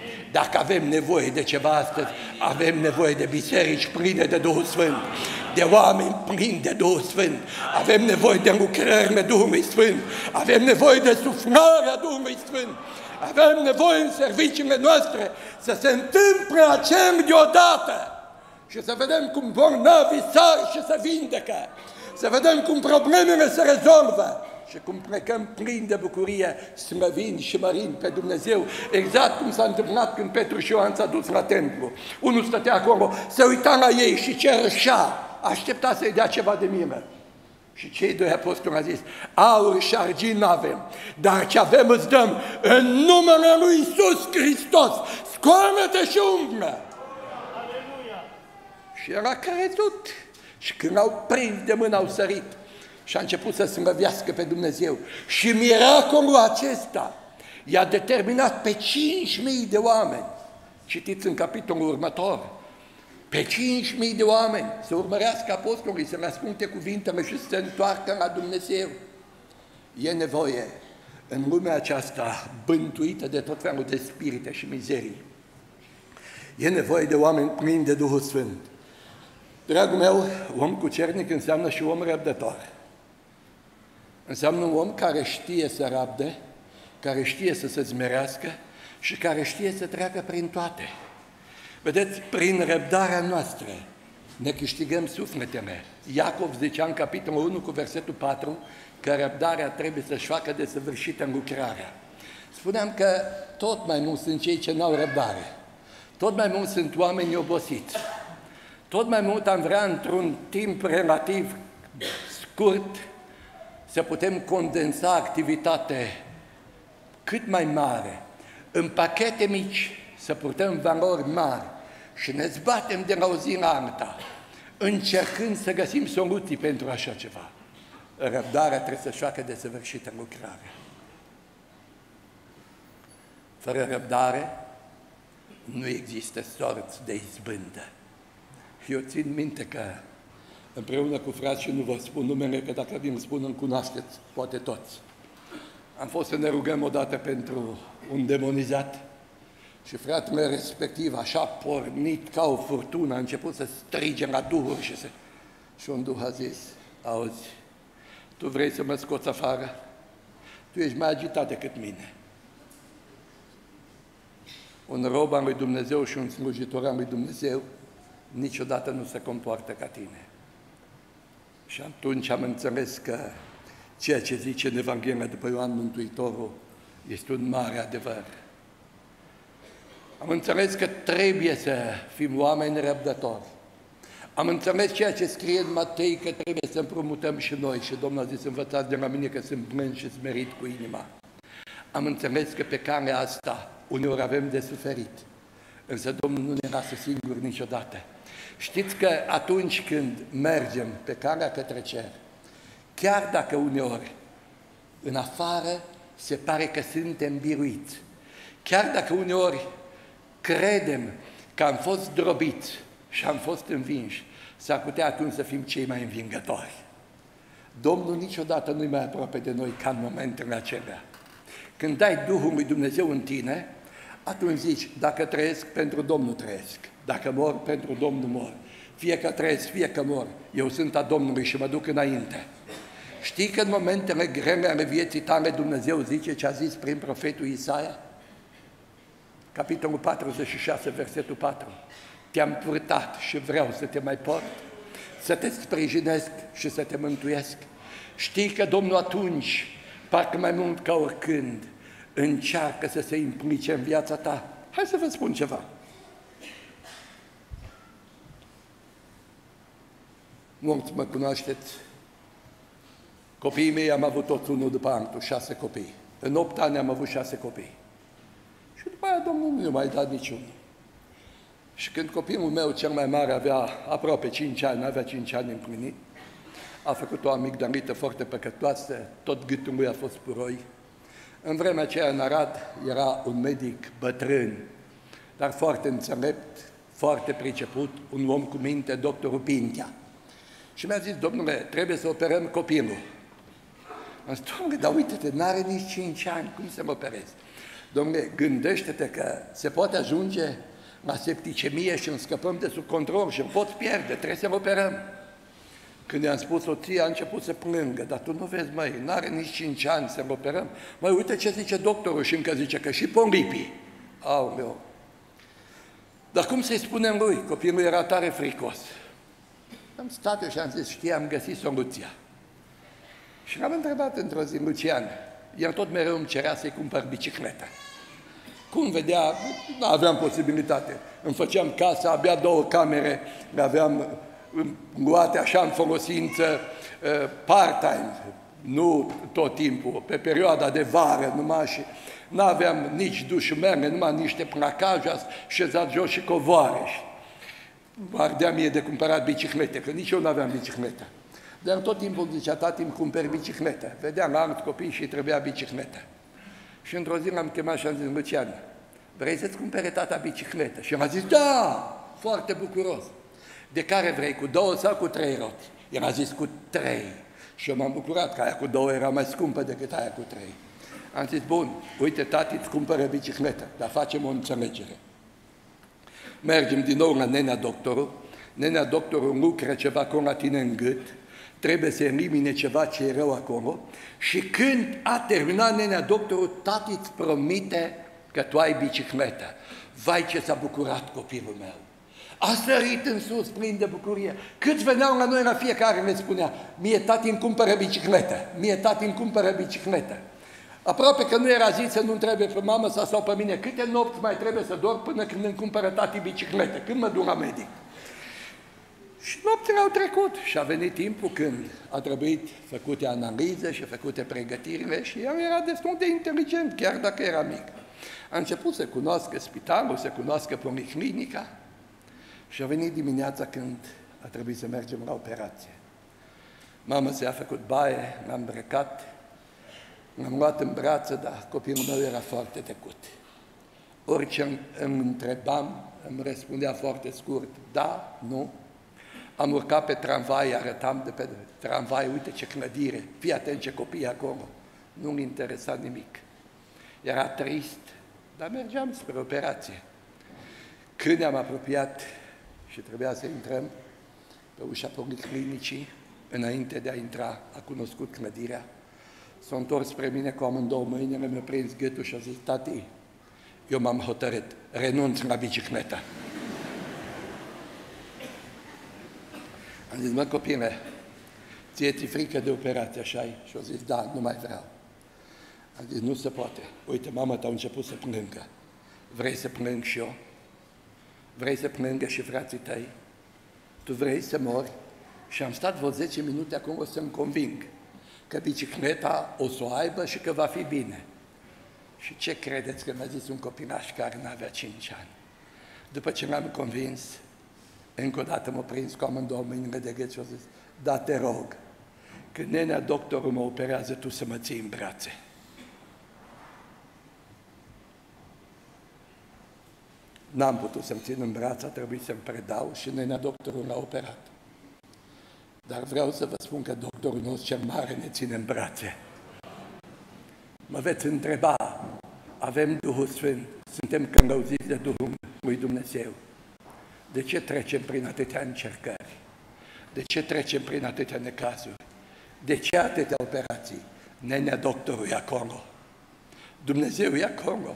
Dacă avem nevoie de ceva astăzi, avem nevoie de biserici pline de Duhul Sfânt, de oameni plini de Duhul Sfânt. Avem nevoie de lucrările Duhului Sfânt. Avem nevoie de suflarea Duhului Sfânt. Avem nevoie în serviciile noastre să se întâmple acel deodată și să vedem cum bolnavii sar și se vindecă. Să vedem cum problemele se rezolvă și cum plecăm plini de bucurie, slăvind și mărind pe Dumnezeu, exact cum s-a întâmplat când Petru și Ioan s-a dus la templu. Unul stătea acolo, se uita la ei și cerșea, aștepta să-i dea ceva de milă. Și cei doi apostoli au zis, aur și argint n-avem, dar ce avem îți dăm în numele lui Iisus Hristos, scoală-te și umblă. Și el a crezut. Și când l-au prins de mână, au sărit și a început să slăvească pe Dumnezeu. Și miracolul acesta i-a determinat pe 5.000 de oameni. Citiți în capitolul următor. Pe 5.000 de oameni să urmărească apostolii, să le asculte cuvintele și să se întoarcă la Dumnezeu. E nevoie în lumea aceasta bântuită de tot felul de spirite și mizerii. E nevoie de oameni plini de Duhul Sfânt. Dragul meu, om cucernic înseamnă și om răbdător. Înseamnă un om care știe să rabde, care știe să se smerească și care știe să treacă prin toate. Vedeți, prin răbdarea noastră ne câștigăm sufletele. Iacov zicea în capitolul 1 cu versetul 4 că răbdarea trebuie să-și facă desăvârșită în lucrarea. Spuneam că tot mai mulți sunt cei ce n-au răbdare. Tot mai mulți sunt oameni obosiți. Tot mai mult am vrea într-un timp relativ scurt să putem condensa activitate cât mai mare, în pachete mici, să purtăm valori mari și ne zbatem de la o zi la alta, încercând să găsim soluții pentru așa ceva. Răbdarea trebuie să-și facă desăvârșită în lucrare. Fără răbdare nu există sorți de izbândă. Eu țin minte că împreună cu frați, și nu vă spun numele, că dacă vi-l spun îmi cunoașteți, poate toți. Am fost să ne rugăm odată pentru un demonizat și fratele respectiv, așa pornit ca o furtună, a început să strige la duhuri și un duh a zis, auzi, tu vrei să mă scoți afară? Tu ești mai agitat decât mine. Un rob al lui Dumnezeu și un slujitor al lui Dumnezeu niciodată nu se comportă ca tine. Și atunci am înțeles că ceea ce zice în Evanghelia după Ioan Mântuitorul este un mare adevăr. Am înțeles că trebuie să fim oameni răbdători. Am înțeles ceea ce scrie în Matei, că trebuie să împrumutăm și noi. Și Domnul a zis, învățați de la mine că sunt blând și smerit cu inima. Am înțeles că pe calea asta uneori avem de suferit. Însă Domnul nu ne lasă singuri niciodată. Știți că atunci când mergem pe calea către cer, chiar dacă uneori în afară se pare că suntem biruiți, chiar dacă uneori credem că am fost drobiți și am fost învinși, s-ar putea atunci să fim cei mai învingători. Domnul niciodată nu-i mai aproape de noi ca în momentele acelea. Când dai Duhul lui Dumnezeu în tine, atunci zici, dacă trăiesc, pentru Domnul trăiesc. Dacă mor, pentru Domnul mor. Fie că trăiesc, fie că mor, eu sunt a Domnului și mă duc înainte. Știi că în momentele grele ale vieții tale Dumnezeu zice ce a zis prin profetul Isaia? Capitolul 46, versetul 4. Te-am purtat și vreau să te mai port, să te sprijinesc și să te mântuiesc. Știi că Domnul atunci, parcă mai mult ca oricând, încearcă să se implice în viața ta. Hai să vă spun ceva. Mulți mă cunoașteți. Copiii mei am avut toți unul după altul, 6 copii. În 8 ani am avut 6 copii. Și după aia Domnul nu mi-a mai dat niciunul. Și când copilul meu cel mai mare avea aproape 5 ani, avea 5 ani împlinit, a făcut o amigdalită foarte păcătoasă, tot gâtul lui a fost puroi. În vremea aceea în Arad era un medic bătrân, dar foarte înțelept, foarte priceput, un om cu minte, doctorul Pintea. Și mi-a zis, domnule, trebuie să operăm copilul. Am zis, domnule, dar uite-te, n-are nici 5 ani, cum să mă operez? Dom'le, gândește-te că se poate ajunge la septicemie și îmi scăpăm de sub control și îmi poți pierde, trebuie să-l operăm. Când i-am spus soție, a început să plângă, dar tu nu vezi, măi, n-are nici 5 ani să-l operăm. Măi, uite ce zice doctorul și încă zice că și polipii. Aoleu. Dar cum să-i spunem lui? Copilul era tare fricos. Am stat eu și am zis, știi, am găsit soluția. Și l-am întrebat într-o zi, Lucian, el tot mereu îmi cerea să-i cumpăr bicicletă. Cum vedea, nu aveam posibilitate. Îmi făceam casa, abia 2 camere, le aveam luate așa în folosință part-time, nu tot timpul, pe perioada de vară numai și nu aveam nici dușumerne, numai niște placaje, șezat jos și covoare. Ardea mie de cumpărat biciclete, că nici eu nu aveam bicicletă. Dar tot timpul zicea, tati, îmi cumperi bicicletă. Vedeam alți copii și îi trebuia bicicletă. Și într-o zi l-am chemat și am zis, Lucian, vrei să-ți cumpere tata bicicletă? Și a zis, da, foarte bucuros. De care vrei, cu 2 sau cu 3 roți? El a zis, cu 3. Și eu m-am bucurat că aia cu 2 era mai scumpă decât aia cu 3. Am zis, bun, uite, tati, îți cumpără bicicletă, dar facem o înțelegere. Mergem din nou la nenea doctorul, nenea doctorul lucră ceva acolo la tine în gât, trebuie să elimine ceva ce e rău acolo și când a terminat nenea doctorul, tati îți promite că tu ai bicicletă. Vai, ce s-a bucurat copilul meu! A sărit în sus, plin de bucurie. Câți veneau la noi, la fiecare le spunea, mie tati îmi cumpără bicicletă, mie tati îmi cumpără bicicletă. Aproape că nu era zis să nu întrebe pe mamă sau pe mine, câte nopți mai trebuie să dorm până când îmi cumpără tati bicicletă, când mă duc la medic. Și nopțile au trecut și a venit timpul când a trebuit făcute analize și făcute pregătirile și el era destul de inteligent, chiar dacă era mic. A început să cunoască spitalul, să cunoască policlinica și a venit dimineața când a trebuit să mergem la operație. Mama s-a făcut baie, m-am îmbrăcat, m-am luat în brață, dar copilul meu era foarte tăcut. Orice îmi întrebam, îmi răspundea foarte scurt, da, nu. Am urcat pe tramvai, arătam de pe tramvai, uite ce clădire, fii atent ce copii acolo. Nu-mi interesa nimic. Era trist, dar mergeam spre operație. Când ne-am apropiat și trebuia să intrăm pe ușa policlinicii, înainte de a intra, a cunoscut clădirea, s-a întors spre mine cu amândouă mâinile, mi-a prins gâtul și a zis, tati, eu m-am hotărât, renunț la bicicletă. Am zis, mă, copile, ție-ți frică de operație, așa-i? Și a zis, da, nu mai vreau. Am zis, nu se poate. Uite, mama ta a început să plângă. Vrei să plâng și eu? Vrei să plângă și frații tăi? Tu vrei să mori? Și am stat vreo 10 minute acolo să-mi conving că bicicleta o să o aibă și că va fi bine. Și ce credeți că mi-a zis un copilaș care n-avea 5 ani? După ce m-am convins, încă o dată m-a prins cu amândouă mâinile de gât și a zis, da, te rog, când nenea doctorul mă operează, tu să mă ții în brațe. N-am putut să-mi țin în brațe, a trebuit să-mi predau și nenea doctorul l-a operat. Dar vreau să vă spun că doctorul nostru cel mare ne ține în brațe. Mă veți întreba, avem Duhul Sfânt, suntem călăuziți de Duhul lui Dumnezeu. De ce trecem prin atâtea încercări? De ce trecem prin atâtea necazuri? De ce atâtea operații? Nenea doctorul e acolo. Dumnezeu e acolo.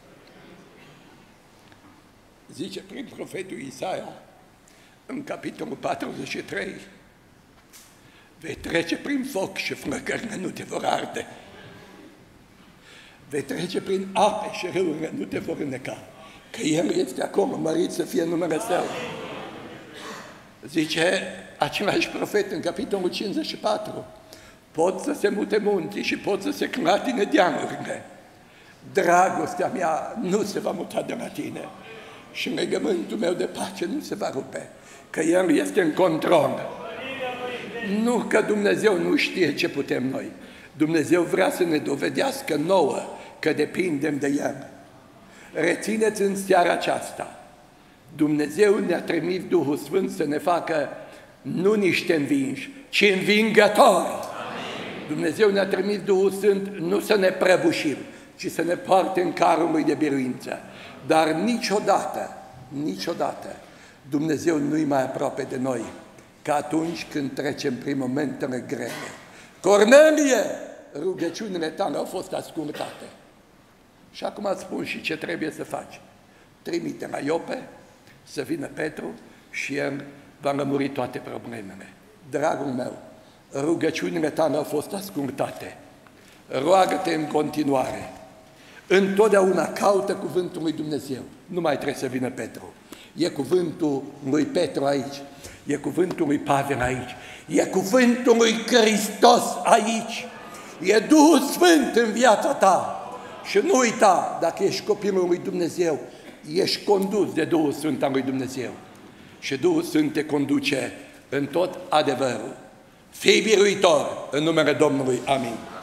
Zice prin profetul Isaia, în capitolul 43, vei trece prin foc și flăcările nu te vor arde. Vei trece prin ape și râurile nu te vor înneca. Că El este acolo, mărit să fie numele Său. Zice același profet în capitolul 54, pot să se mute munții și pot să se clatine dealurile. Dragostea mea nu se va muta de la tine și legământul meu de pace nu se va rupe, că El este în control. Nu că Dumnezeu nu știe ce putem noi. Dumnezeu vrea să ne dovedească nouă că depindem de El. Rețineți în seara aceasta, Dumnezeu ne-a trimis Duhul Sfânt să ne facă nu niște învinși, ci învingători. Dumnezeu ne-a trimis Duhul Sfânt nu să ne prăbușim, și să ne poarte în carul lui de biruință. Dar niciodată, Dumnezeu nu-i mai aproape de noi ca atunci când trecem prin momentele grele. Cornelie, rugăciunile tale au fost ascultate. Și acum îți spun și ce trebuie să faci. Trimite la Iope să vină Petru și el va lămuri toate problemele. Dragul meu, rugăciunile tale au fost ascultate. Roagă-te în continuare. Întotdeauna caută cuvântul lui Dumnezeu. Nu mai trebuie să vină Petru. E cuvântul lui Petru aici. E cuvântul lui Pavel aici. E cuvântul lui Hristos aici. E Duhul Sfânt în viața ta. Și nu uita, dacă ești copilul lui Dumnezeu, ești condus de Duhul Sfânt al lui Dumnezeu. Și Duhul Sfânt te conduce în tot adevărul. Fii biruitor în numele Domnului. Amin.